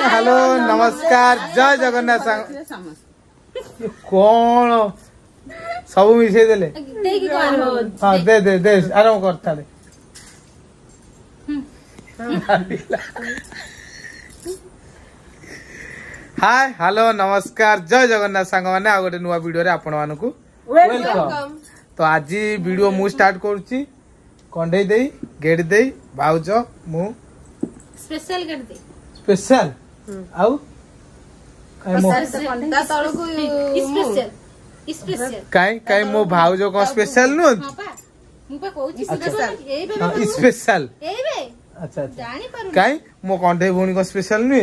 Hello नमस्कार जय जगन्नाथ सांग कौन सब मिसे देले हाँ दे दे दे आराम करता दे हाय हेलो नमस्कार जय जगन्नाथ सांग मैंने आ गोटे नुआ वीडियो रे आपण मानकु वेलकम। तो आज वीडियो मु स्टार्ट करूची कंडे देई गेट देई भाउज मु स्पेशल गेट दे स्पेशल आउ काई काई मो भाउज को स्पेशल नु स्पेशल अच्छा अच्छा काई मो कंडे भूणी को स्पेशल नु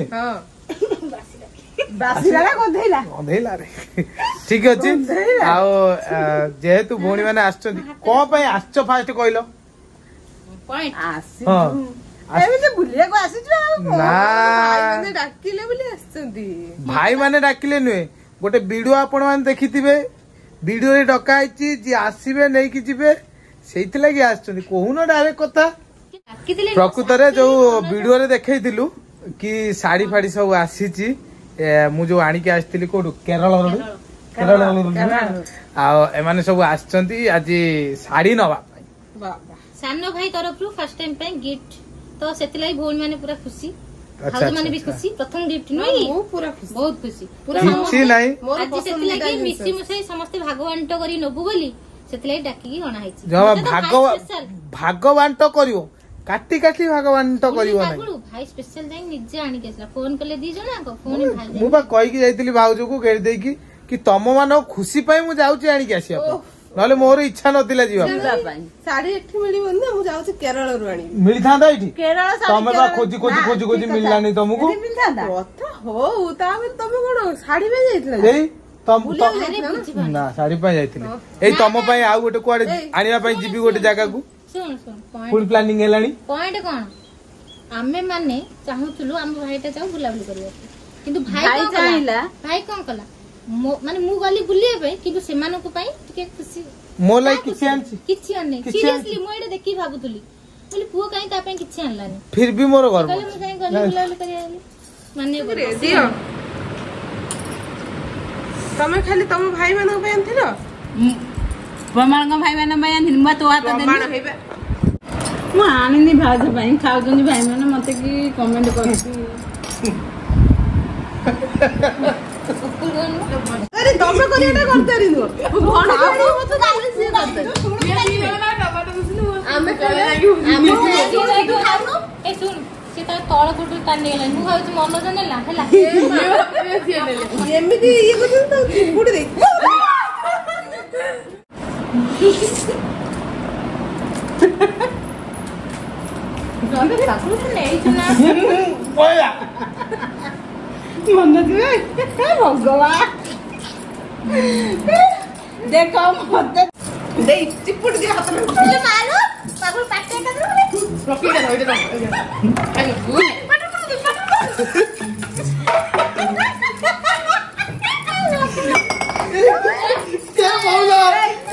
ठीक अच्छे जेहेतु भौणी मैंने कौन फास्ट कहल भाई मैंने डाकिले नुहे गोटे वीडियो आपण मैंने देखी वीडियो डकाई जी आसवे नहीं कि जीवे से कहून डायरेक्ट कथा प्रकृत जो वीडियो रे देखई कि साड़ी फाड़ी सब आसी मु जो आणिक आसती कौटू केरल एमाने सब आछंती आज साड़ी नवा सामनो भाई तरफ फर्स्ट टाइम पे गिफ्ट तो सेतिलाई भौणी माने पूरा खुशी भाउज माने भी खुशी प्रथम गिफ्ट नई मु पूरा खुशी बहुत खुशी पूरा खुशी नहीं आज सेतिलाई मिसी मुसे समस्त भागवांट करी नबु बोली सेतिलाई डाकी गणा हैछि जब भागवांट करियो काटी काटी भागवान तो करियो नै भाई स्पेशल जाई निजे आनी केसला फोन कले दी जणा को फोन भाई मु बा कहि कि जाईतिली भाउजो को गेड़ देई कि तम मानो खुशी पाई मु जाउची आनी के आसिया नले मोर इच्छा नथिला जीवा साड़ी एठी मिली बंदा मु जाउची केरल रु आनी मिली थांदा एठी केरल साड़ी तमे बा खोजी मिलला नै तमको कथा हो तामे तमे कोन साड़ी पे जाईतला एई तम ना साड़ी पे जाईतिले एई तम पई आ गोटे कुआडे आनिया पई जीबी गोटे जागा को सुन सुन फुल प्लानिंग हेलानी पॉइंट कोन आमे माने चाहुतलु हम भाईटा जाऊ बुलाबुली करियो किंतु भाई कोन कला माने मु गली बुलिए पे किंतु सेमानो को पई टिके खुशी मोलाई किछि आनछि सीरियसली मु एडे देखि भाबुतली बोली पुओ काई ता पई किछि आनलानी फिर भी मोर घर कले मु काई गली बुलाबुली करिया माने रेडी हो तमे खाली तम भाई मानो पे आनथिलो प्रमाण भाई मैंने मैं निम्बा तो आता देनी मैं आनी भाज भाई खाऊ जनी भाई मैंने मते की कमेंट करती अरे तमे करियाटा करते रि नो भण मत गाले से करते आमे खाऊ ए सुन से ता तळ गुटु टानी गेला मु भाउज मन जनेला हैला एमिति ये को तो गुड दे जने काकू नै छना ओया मन दे भगवान देखो मत दे चिपुट दे हाथ में मारो पागल पाटे का प्रॉफिट होइदे ना अरे गुड क्या बोला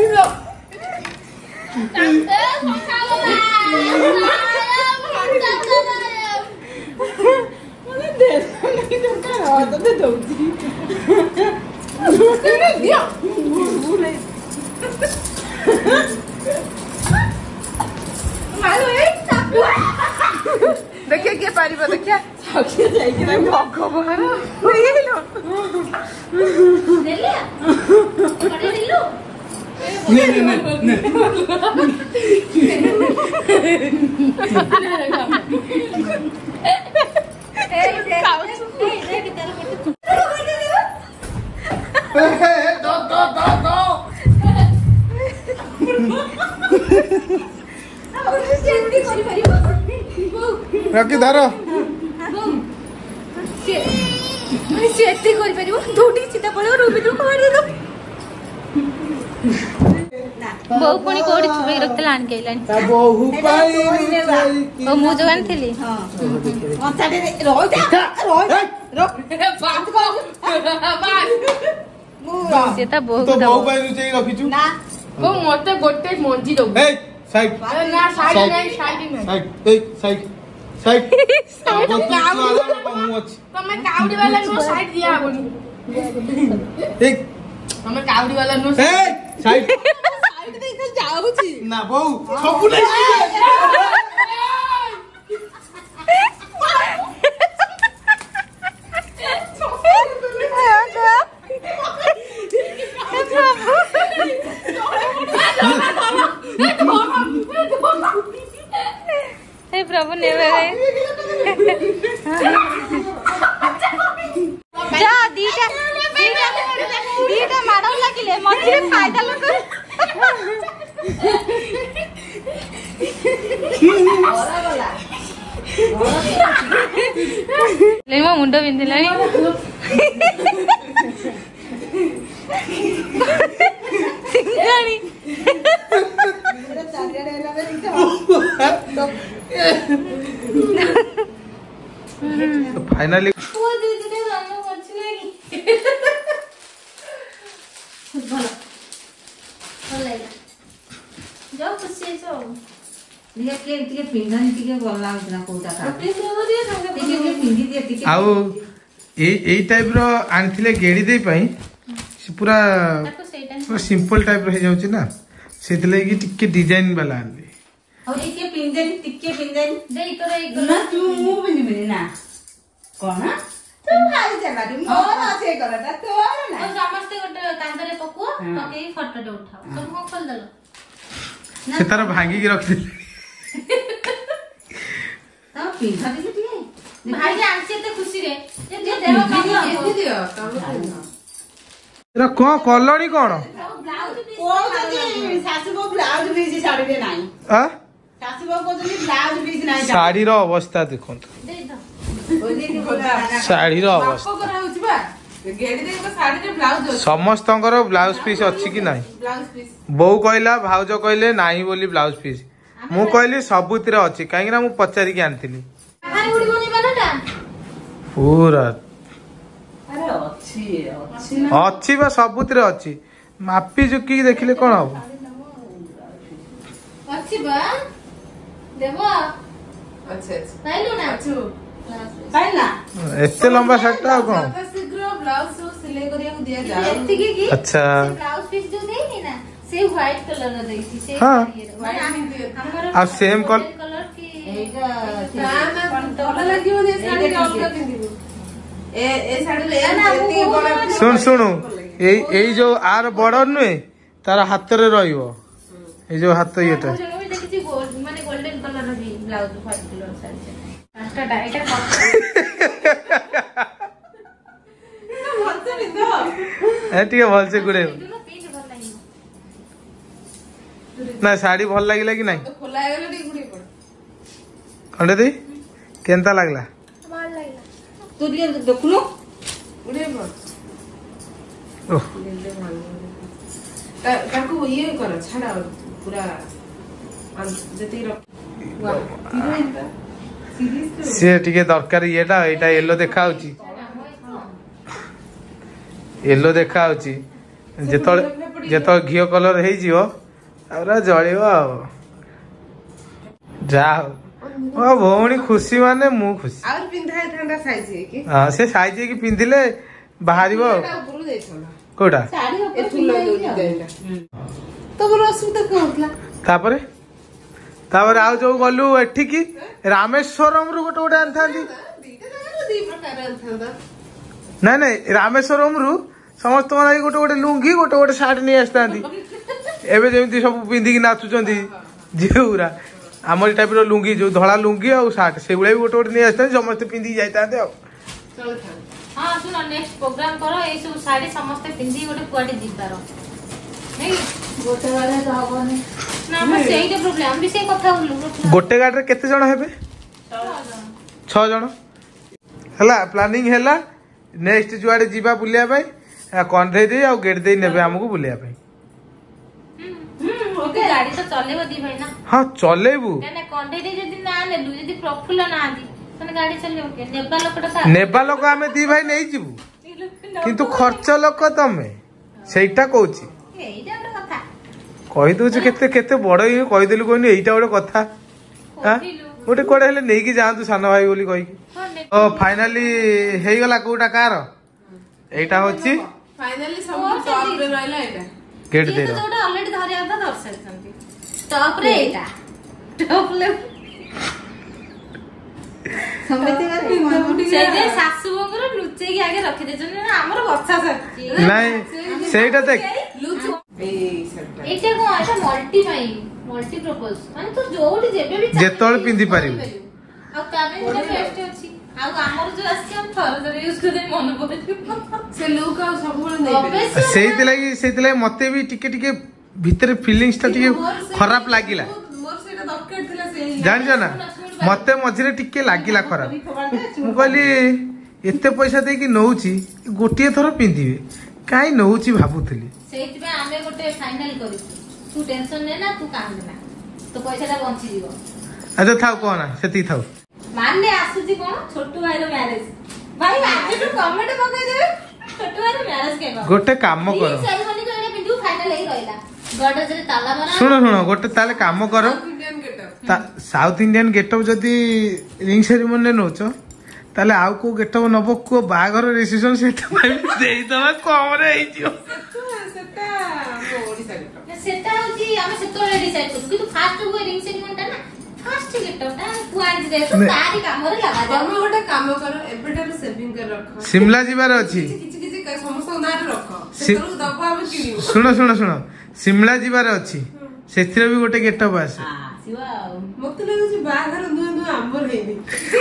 देखिए क्या पारिबा देखिए साक्षी जाई कि भगवान देले करे दिलु रखी धर सेती करि परिबो दोडी सीता पळो रुबी तू कोडी दो बहु कोनी कोडी छुबे रखला आन केलानी ता बहु पाई ओ मु जवान थली हां अचाडे रोय बात को सेता बहु तो बहु पाई रुचै रखिछु ना वो मते गोटे मंजी दो ए साइड ना साइड नहीं साइड नहीं साइड ए साइड ସାଇଡ୍ ତମେ କାଉଡି ବାଲା ନୁହଁ ସାଇଡ ଦିଆ ହବନି ତମେ କାଉଡି ବାଲା ନୁହଁ ସାଇଡ୍ ସାଇଡ ଦେଇକି ଯାଉଛି ନା ବୋଉ ସବୁ हे प्रभु नेवे जा दीटा दीटा दीटा माडो लागिले मझिरे फायदा लोक ले मो मुंडो बिंदिलानी सिंगाणी फाइनली वो दीदी ने रानो करछि लागी भलो भलो जाओ खुशी जाओ ଟିକେ ପିନ୍ଧନି ଟିକେ ଭଲ ଲାଗୁଛି ନା କୋଉଟା ଟିକେ ପିନ୍ଧି ଦିଏ ଟିକେ ଆଉ ଏଇ ଟାଇପ ର ଆଣିଥିଲେ ଗେଡି ଦେଇ ପାଇଁ ସେ ପୁରା ସିମ୍ପଲ ଟାଇପ ର ହେଇଯାଉଛି ନା ସେଥିଲାଗି ଟିକେ ଡିଜାଇନ ବାଲା ଆଣିଲି ଆଉ ଟିକେ ପିନ୍ଧନି ଦେଇ ତୋର ଏଇ ନା ତୁ ମୁଁ ପିନ୍ଧିବିନି ନା କଣ ତୁ ଭାଇ ଦେବାରି ମୋର ଅଛି କରଟା ତୋର ନା ଆଉ ସମସ୍ତେ ଗୋଟେ କାନ୍ଧରେ ପକୁଅ ପକେଇ ଫଟୋଟେ ଉଠାଅ ସବୁ କଣ ଖୋଲ ଦେଲ ସେ ତାର ଭାଙ୍ଗିକି ରଖିଥିଲେ ତା ପିନ୍ଧା ଟିକେ ଭାଇ ଆଣିଛି ଏତେ ଖୁସିରେ ଯେ ଦେହ କାମ ଦିଅ ଏରା କଣ କଲଣି କଣ ଶାଶୁ ବୋଉ ବ୍ଲାଉଜ ପିସ୍ ଶାଢୀରେ ନାହିଁ ଆ ଶାଶୁ ବୋଉ କହୁଛନ୍ତି ବ୍ଲାଉଜ ପିସ୍ ନାହିଁ ଶାଢୀର ଅବସ୍ଥା ଦେଖନ୍ତୁ ଶାଢୀର ଅବସ୍ଥା କରାହଉଛି ବା ଗେଡି ଦେଇଙ୍କ ଶାଢୀରେ ବ୍ଲାଉଜ ଅଛି ସମସ୍ତଙ୍କର ବ୍ଲାଉଜ ପିସ୍ ଅଛି କି ନାହିଁ ବ୍ଲାଉଜ ପିସ୍ ବୋଉ କହିଲା ଭାଉଜ କହିଲେ ନାହିଁ ବୋଲି ବ୍ଲାଉଜ ପିସ୍ ମୁଁ କହିଲି ସବୁଥିରେ ଅଛି କାହିଁକି ନା ମୁଁ ପଚାରିକି ଆଣିଥିଲି ବାହାରେ ଉଡିବନି ବାନାଟା ପୁରା ଆରେ ଅଛି ଅଛି ବା ସବୁଥିରେ ଅଛି ମାପି ଚୁକିକି ଦେଖିଲେ କଣ ହବ ଅଛି ବା ଦେବ ଅଛି ଅଛି ପାଇଲୁ ନା ଅଛୁ ପାଇଲା ଏତେ ଲମ୍ବା ଶାଢୀଟା ଆଉ କଣ ଶୀଘ୍ର ବ୍ଲାଉଜ ସବୁ ସିଲେଇ କରିବାକୁ ଦିଆଯାଉ ଏତିକି କି ଆଚ୍ଛା ବ୍ଲାଉଜ ପିସ୍ ଯୋଉ ଦେଇନି ନା ସେ ହ୍ୱାଇଟ କଲର ର ଦେଇଛି ସେ ହଁ। ଆମର ଆଉ ସେମ୍ କଲର କି ଏଇଟା ଭଲ ଲାଗିବନି ଏ ଶାଢୀରେ ଅଲଗା ପିନ୍ଧିବୁ ଏ ଶାଢୀରେ ଏତିକି ବଡ ଶୁଣୁ ଏଇ ଯୋଉ ଆର ବର୍ଡର ନୁହେଁ ତାର ହାତରେ ରହିବ ଏଇ ଯୋଉ ହାତ ଇଏଟା ମୁଁ ଜଣକୁ ଦେଖିଛି ମାନେ ଗୋଲ୍ଡେନ କଲର ର ବି ବ୍ଲାଉଜ ହ୍ୱାଇଟ କଲର ଶାଢୀ ପାଞ୍ଚଟା ଏଇଟା ଭଲସେ ପିନ୍ଧ ଟିକେ ଭଲସେ ଗୁଡେଇବ ନା ଶାଢୀ ଭଲ ଲାଗିଲା କି ନାଇଁ ଖୋଲା ହେଇଗଲେ ଟିକେ ଗୁଡେଇ ପଡ ଖଣ୍ଡେ ଦେଇ କେନ୍ତା ଲାଗଲା ତୁ ଟିକେ ଦେଖୁନୁ ଗୁଡେଇ ପଡ ଓହ ତାକୁ ଇଏ କର ଛାଡ ପୁରା ଯେତିକି ସିଏ ଟିକେ ଦରକାର ଇଏଟା ଏଇଟା ୟେଲୋ ଦେଖା ହଉଛି ୟେଲୋ ଦେଖା ହଉଛି ଯେତେବେଳେ ଘିଅ କଲର ହେଇଯିବ ଆଉ ଜଳିବ ଆଉ ଯାହା ହଉ ମୋ ଭଉଣୀ ଖୁସି ମାନେ ମୁଁ ଖୁସି ଆଉ ପିନ୍ଧା ହେଇଥାନ୍ତା ସାଇଜ ହେଇକି ହଁ ସେ ସାଇଜ ହେଇକି ପିନ୍ଧିଲେ ବାହାରିବ ଆଉ ଉପରୁ ଯାଇଥାନ୍ତା କୋଉଟା ଏ ଫୁଲ ଯୋଉ ଡିଜାଇନଟା ତମର ଅସୁବିଧା କଣ ହଉଥିଲା ତାପରେ ଆଉ ଯୋଉ ଗଲୁ ଏଠିକି ରାମେଶ୍ୱରମରୁ ଗୋଟେ ଆଣିଥାନ୍ତି ଦିଟା ଜାଗାରୁ ଦି ପ୍ରକାର ଆଣିଥାନ୍ତା ନାଇଁ ରାମେଶ୍ୱରମରୁ ସମସ୍ତଙ୍କ ଲାଗି ଗୋଟେ ଲୁଙ୍ଗି ଗୋଟେ ସାର୍ଟ ନେଇ ଆସିଥାନ୍ତି ଏବେ ଯେମିତି ସବୁ ପିନ୍ଧିକି ନାଚୁଛନ୍ତି ଝିଅଗୁରା ଆମରି ଟାଇପ ର ଲୁଙ୍ଗି ଯୋଉ ଧଳା ଲୁଙ୍ଗି ଆଉ ସାର୍ଟ ସେଇଭଳିଆ ବି ଗୋଟେ ନେଇ ଆସିଥାନ୍ତି ସମସ୍ତେ ପିନ୍ଧିକି ଯାଇଥାନ୍ତେ ଆଉ ହଁ ଶୁଣ ନେକ୍ସଟ ପ୍ରୋଗ୍ରାମ କର ଏଇ ସବୁ ଶାଢୀ ସମସ୍ତେ ପିନ୍ଧି ଗୋଟେ କୁଆଡେ ଯିବାର ଗୋଟେ ଗାଡିରେ ତ ହବନି ନା ଆମର ସେଇଟା ପ୍ରୋବ୍ଲେମ ବି ସେଇ କଥା ହଉଲୁ ଗୋଟେ ଗାଡିରେ କେତେ ଜଣ ହେବେ 6 ଜଣ ହେଲା ପ୍ଲାନିଂ ହେଲା ନେକ୍ସଟ ଯୁଆଡେ ଯିବା ବୁଲିବା ପାଇଁ କଣ୍ଢେଇ ଦେଇ ଆଉ ଗେଟ୍ ଦେଇ ନେବେ ଆମକୁ ବୁଲିବା ପାଇଁ ଗାଡି ତ ଚଲେଇବ ଦି ଭାଇ ନା ହଁ ଚଲେଇବୁ କଣ୍ଢେଇ ଦେଇ ଯଦି ନା ନେଲୁ ଯଦି ପ୍ରଫୁଲ୍ଲ ନାହାନ୍ତି ତାହେଲେ ଗାଡି ଚଲେଇବ କିଏ ନେବା ଲୋକ ଆମେ ଦି ଭାଇ ନେଇଯିବୁ କିନ୍ତୁ ଖର୍ଚ୍ଚ ଲୋକ ତମେ ସେଇଟା କହୁଛି ଏଇଟା ଗୋଟେ କଥା କହିଦଉଛୁ କେତେ ବଡ ଇଏ କହିଦେଲୁ କହିନି ଏଇଟା ଗୋଟେ କଥା गोटे कोड़े हेले नहीं कि जातु सान भाई बोली कही ओ फाइनाली हेगला कोटा कार एटा होची फाइनली सब टॉप रे रहला एटा गेट दे तो जोटा ऑलरेडी धरिया था दर्शन संती टॉप रे एटा टॉप ले समिति का से जे सासु बंगर लुचे के आगे रखि दे जने हमर बच्चा सकती नहीं सेटा देख लुचो ए सेटा एटा को एटा मल्टी पर्पस माने तो जोडी जेबे भी जेतोल पिंदी पारिबो आ कामे जे बेस्ट अछि आ हमर जो आसी हम थोर यूज करे मन पड़े से लुक आ सब नै सेति लागि मते भी टिके टिके भीतर फीलिंग्स ता टिके खराब लागिला मोर सेटा दरकार थिला से जान जो ना मते मझिरे टिके लागिला खराब मु कहली एते पैसा दे कि नौची गोटिए थोर पिंदिबे काई नौची भाबुथली सेति पे आमे गोटे फाइनल करू तू टेंशन ले ना तू काम ना तो पैसाटा बंची जीवो अच्छा थाउ कोना सेति थाउ मानने आसुची कोन छोटू भाई रो मैरिज भाई आज तो कमेंट पकाई देबे छोटू भाई रो मैरिज के गोटे काम करो सेरेमनी को एटा बिंदु फाइनल ही रहला गडज रे ताला मारा सुनो गोटे ताले काम करो Indian getup South Indian getup जदी रिंग सेरेमनी नोचो ताले आउ को गेटअप नबो को बागर रिसेप्शन सेट भाई देई दवा कम रे ही जियो सेटा ओडिसा गेटअप सेटा होची हम सेतो डिसाइड करू कि तू फास्ट को रिंग सेरेमनी ता ना फास्ट गेटअप ता पुआन दे तो तारी काम रे लगा दे हम गोटे काम करो एबेटर सेविंग कर रखो शिमला जिबार अछि किछि समस्त ना रखो सेतरु दबा हम किनियो सुनो शिमला जिबार अछि सेथिरे भी गोटे गेटअप आसे शिवा मते लागुची बागर नुआ नुआ आंबर हेनी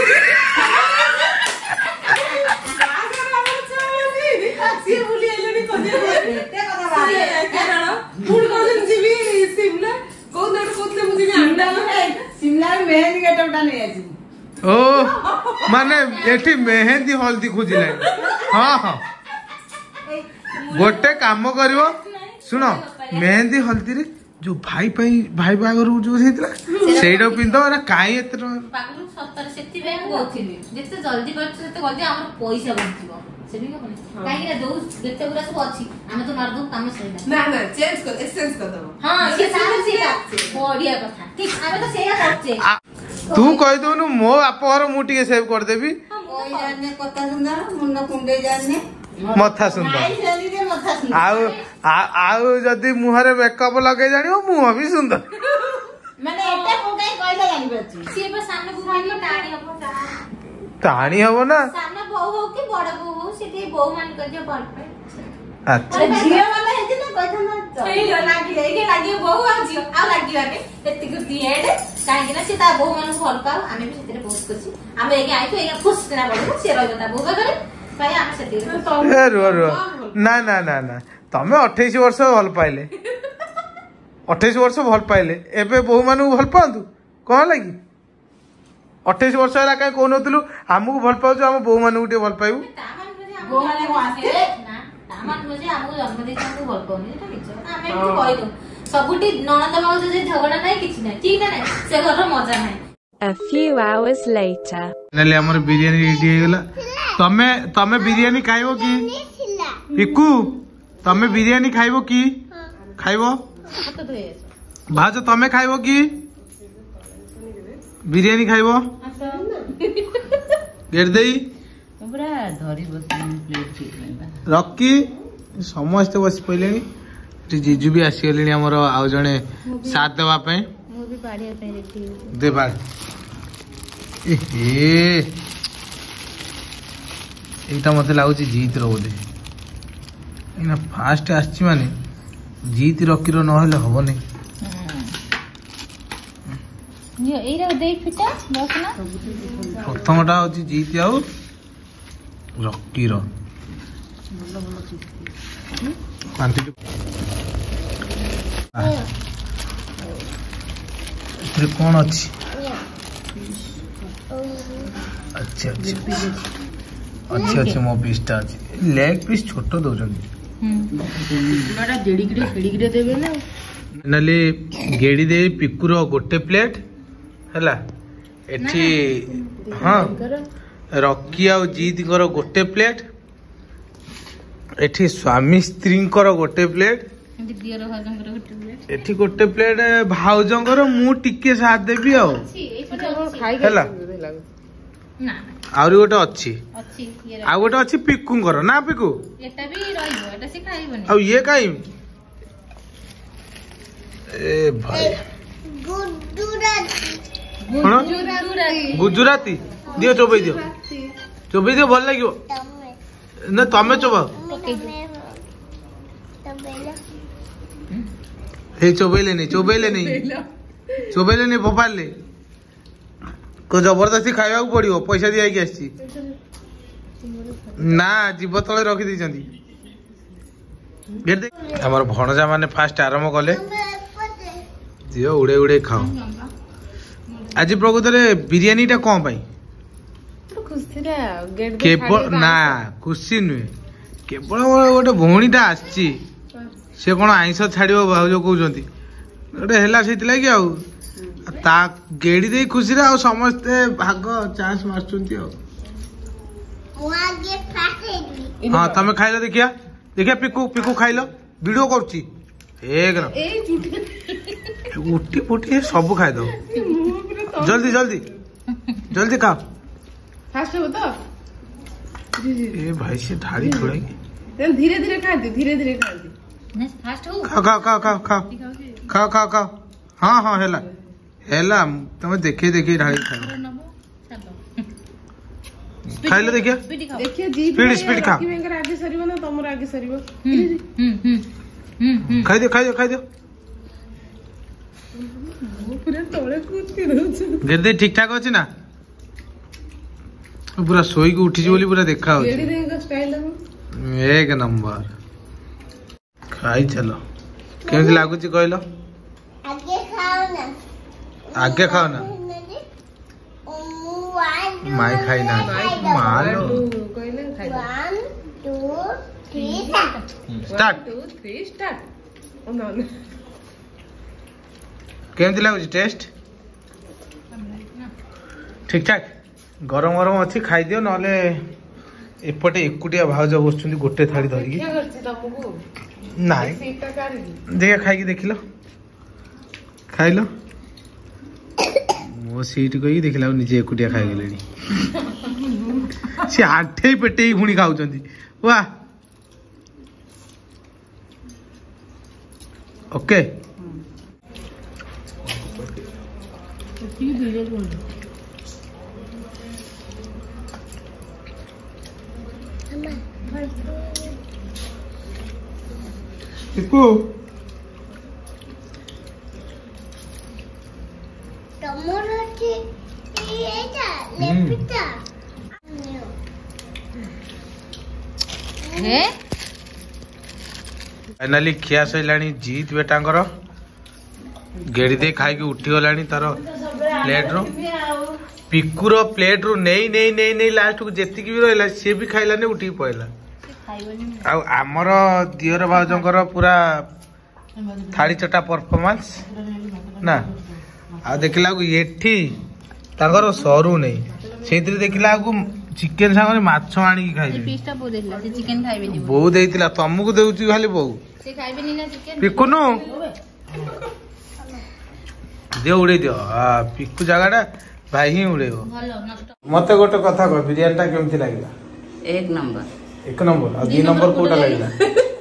बागर आंबर चावली सी बुली एलनी कोजे एते कथा बारे कारण फूड कोजन जीवी शिमला कोदर कोतले मुझे अंडा शिमला में मेहंदी गेटअपटा नहीं आछि ओ माने एठी मेहंदी हल्दी खोजिले हां गोटे काम करिवो सुनो मेहंदी हल्दी रे जो भाई बागर जो हेतला सेडो पिंदो रा काई एत पागल सत्तर सेति बे गोथिली जेते जल्दी करछ सेते जल्दी हमर पैसा बंचिबो सेबी को काई रे दो जेते गुरा सब अछि हम तो मार दो काम सहीला ना चेंज कर एक्सचेंज कर दो हां ये सारा सीधा बढ़िया कथा ठीक आमे तो सेया करछे तू कहि दोनु मो बाप घर मु टिके सेव कर देबी ओई जाने कथा सुंदर मुन्ना कुंडे जाने मथा सुंदर आई जल्दी दे मथा सुंदर आउ जदी मुहरे मेकअप लगे जानियो मुह भी सुंदर माने एटा को काई कहले जानि परछि सी बे सामने बुमानी टाणी हबो ना सामने बहु हो कि बड़ बहु हो सेठी बहु मान कर जे बड़ पे अच्छा झियो वाला हेति ना कहथन सही लागी बहु आ जियो आ लागी लागे एति को दिएड काहे ना से ता बहु मान भल पाओ आमे भी सेते बहुत खुशी आमे एके आइ तो एके खुश ना बड़ से रहबो ता बहु करे भाई आमे सेते रो ना तमे 28 वर्ष भल पाइले 28 वर्ष भल पाइले एबे बहु मानु भल पांतु कोन लागी 28 वर्ष होला काई कोनोतलु हमकु भल पाउछु हम बहु मानु गुटे भल पाइबु बहु माने को आस्ते ना तामान मुझे हमकु जन्म दे हमकु भल पाउनी एटा किछ आमे एमति कहि दो सबुटी ननद माउ जे झगड़ा नै किछ नै ठीक ना से घर मजा नै A few hours later. नले हमर बिरयानी रेडी हे गेला तमे बिरयानी खाइबो की पिकू तमे बिरयानी खाइबो की खाइबो हाथ धोए भाज तमे खाइबो की बिरयानी खाइबो गेट देई पूरा धरी बस प्लेट ठीक रक्की समस्त बस पइलेनी जीजू भी आसी गेलेनी हमर आउ जणे साथ देवा पे मु भी बाड़िया पे रेडी दे बाड़ एटा मते लागुची जीत रो बोले इना फास्ट आछि माने जीत रकी रो नहले हबो नै ये एरा देई फिटा बस ना प्रथमटा होची जीत आउ रकी रो क्वांटिटी कौन अच्छी अच्छा अच्छे मो पीसटा अच्छी लेग पीस छोट दौरान नले गेड़ी दे पिकुर गोटे प्लेट है एठी हाँ रकी आ जीत गोटे प्लेट एठी स्वामी स्त्री गोटे प्लेट ଦିଅର ଭାଉଜଙ୍କର ଗୋଟେ ପ୍ଲେଟ ଏଠି ଗୋଟେ ପ୍ଲେଟ ଭାଉଜଙ୍କର ମୁଁ ଟିକେ ସାଥ ଦେବି ଆଉ ହେଲା ନା ଆହୁରି ଗୋଟେ ଅଛି ଅଛି ଆଉ ଗୋଟେ ଅଛି ପିକୁଙ୍କର ନା ପିକୁ ଏଟା ବି ରହିବ ଏଟା ସେ ଖାଇବନି ଆଉ ଇଏ କାଇଁ ଏ ଭାଇ କଣ ଗୁଜୁରାତି ଦିଅ ଚୋବେଇ ଦିଅ ଭଲ ଲାଗିବ ନା ତମେ ଚୋବାଅ चोबैले नहीं फोपाड़े को जबरदस्ती खावा पड़ो पैसा दिया ना जीव तले रखी आमर भणजा माने फास्ट आरंभ कले दियो उड़े उड़े खाओ आज प्रकृत बिरियानी टा कौन पाई केवल ना खुशी नुहे केवल गोटे भौणी टा आसी से कौन आईस छाड़ भाज कहते गोटे गेड़ी दे खुशी रे समस्ते भाग चांस मार्च हाँ तुम खाइल देखिया देखिया पिकू पिकू खाइल वीडियो करुच्ची एक उठी पुटी सब खाईद जल्दी जल्दी जल्दी खाओ ए भाई से ढाड़ी छुड़ाई धीरे धीरे खाती खाओ खाओ खाओ खाओ खाओ खाओ खाओ खाओ हाँ हाँ हेला हेला तुम देखे देखे ढाड़ी खाओ खाइले देखिए स्पीड स्पीड खाओ आगे सरीबो ना तमर आगे सरीबो खाई दो खाई दो खाई दो पूरा तळे कुत्ती रहछ गेदे ठीक ठाक अछि ना पूरा सोई को उठी बोली पूरा देखा हो गेडी देगा स्टाइल एक नंबर खाई चलो केमति लागुची कहलो आगे खाओ ना माई खाई ना मालो कहले खाई 1 2 3 स्टार्ट 2 3 स्टार्ट ओ नो केमति लागुची टेस्ट ठीक ठाक गरम गरम अच्छी खाई दियो नले एपटे एकुटिया भाउज बसुंदी गोटे थाली धरिकी क्या करछि तमको नाई सीटा काढी देखा खाई देखिल खाइल मो सीट कही देखला निजे एकुटिया खाई गले सी आठे पेटे पुणी खाऊंगी वाह ओके Iku टमोटो एटा लेपिटा हे फाइनाली खिया सैलानी जीत बेटांकर गेड़ी दे खाई उठी गलानी तार प्लेट रो पिकुर प्लेट रू नहीं नहीं नहीं नहीं लास्ट को जेति भी रहा सी भी खाइलानी उठी पड़ेगा आमर दियर भाउजंकर पूरा थाड़ी चटा परफॉर्मेंस ना आ देखला एठी तांकर सरू नहीं सेतिर देखला चिकेन सांगे माछ आनी खाइ पीसटा बो देला से चिकन खाइबेनी बो देइतिला तमको देउची खाली बो से खाइबेनी ना चिकन पिकुनु दे उड़े दियो पिकु जगाटा भाई ही उड़ेबो भलो नष्ट मते गोटे कथा कह बिरियानी टा केमति लागिला एक नंबर एक नंबर आ 2 नंबर कोटा लागिला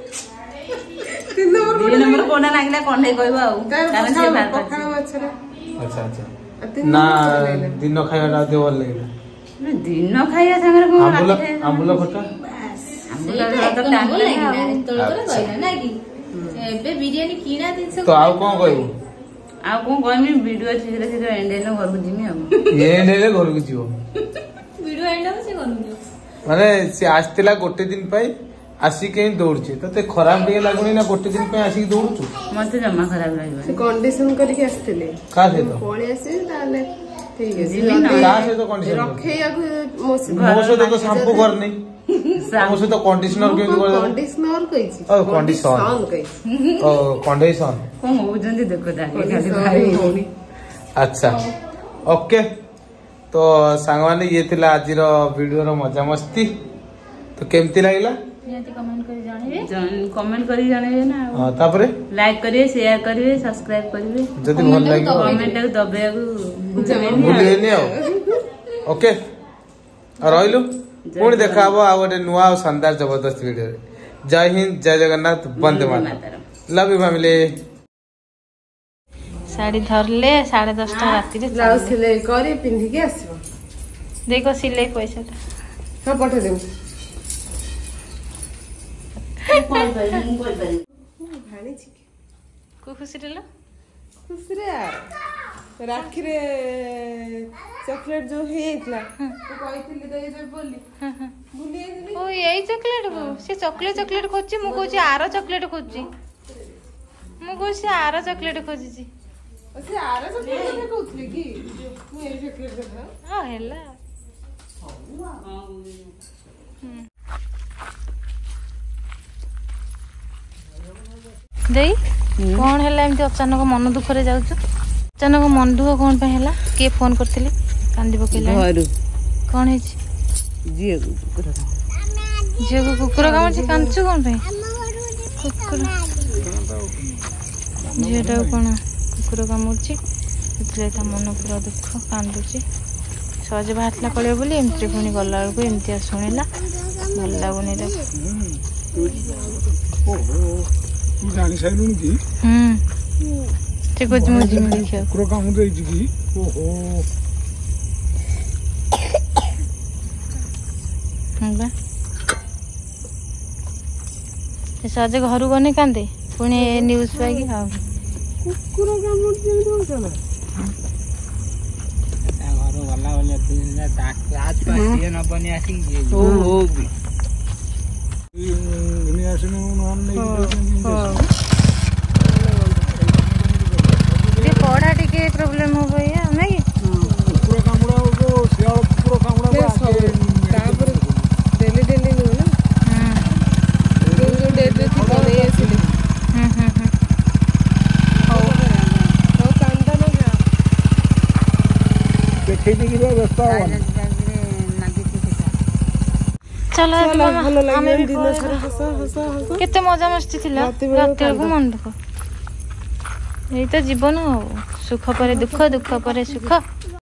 3 नंबर 2 नंबर कोना लागला कोन्हे कहबो आ कारण से बात पखाळ मछरा अच्छा अच्छा ना दिन खाइबाटा दे भल लागिला दिन खाइया संगे को आंबुला आंबुला खटा आंबुला तो टांग लागला तळ तळ कहला ना कि एबे बिरियानी किना दिन से तो आउ कोन कहबो आ को कहमी वीडियो शीघ्र शीघ्र एंड न घर जिमी आ ये नेले घर को जीवो वीडियो एंड से करू माने से आस्तिला गोटे दिन पाई आसी के दौड़छे तते खराब दिए लागुनी ना गोटे दिन पे आसी दौड़छु मते जमा खराब लागबा से कंडीशन करके आस्थिले का से तो कोळे आसे ताले ठीक है का से तो कंडीशन रखेया मोसे मोसे तो शैम्पू करनी मोसे तो कंडीशनर के कर कंडीशनर कहिछि ओ कंडीशन कहिछि ओ कंडीशन को होजंदी देखो दागे खाली भाई होनी अच्छा ओके तो सांग माने ये थिला आज रो वीडियो रो मजा मस्ती तो केमती लागला निहाती कमेंट करी जानिबे कमेंट करी जानिबे ना हां तापरे लाइक करिए शेयर करिए सब्सक्राइब करिए जदी भल लागी कमेंट दबेया भूलिएनी ओके रहिलु पुणी देखा हबो आ गोटे नुआ और शानदार जबरदस्त वीडियो रे जय हिंद जय जगन्नाथ वंदे मातरम लव यू फैमिली साड़ी धरले 10:30 राती रे ब्लाउज सिलाई करी पिंधी के आसीबो देखो सिलाई पैसा सब पठे देबो भाणी छी को खुशी रहलो खुशी रे यार राखी रे चॉकलेट जो हेतला तो कहतिली दे दे बोली भूली गेली ओ यही चॉकलेट को से चॉकलेट खोजि मु कहछि आरो चॉकलेट खोजि मु कहछि आरो चॉकलेट खोजि से आरा चॉकलेट के कहतली की मु ए चॉकलेट देखा हां हेला देई कौन है एमती अचानक मन दुख रे जाउछु अचानक मन दुख कौन पे हैला के फोन करथिले कांदी पकेला घरु कौन है जियो कुकुर काम छी कांचु कौन पे कुकुर जेटा कौन कुकुर कामुची इतले ता मन पूरा दुख कांदुची सहज बाहतला पड़े बोली एमती पुणी गला बेलू एमती शुणिला भल लगुनि जानी साइलुन की ठीक अछि मु जिम देखियो कुकुर काम देई की ओहो बा सहज घर गने कांदे पुणी न्यूज पाई खाओ कुकुर काम दे दो चला घर वाला वाला आज पास न बने आसी हो दुनिया से नॉन नहीं ये पढ़ा टिके प्रॉब्लम हो गई है नहीं कुकुर कामुड़ा को सियाल कुकुर कामुड़ा तापर डेली डेली नो ना जो डेट रे थी बने आसीले हो कांदा न जा देखे दी की व्यवस्था चलो भलो हमें भी दिन सारा हंसा हंसा हंसा केते मजा मस्ती थिला रात को मन दुख यही तो जीवन सुख पर दुख दुख पर सुख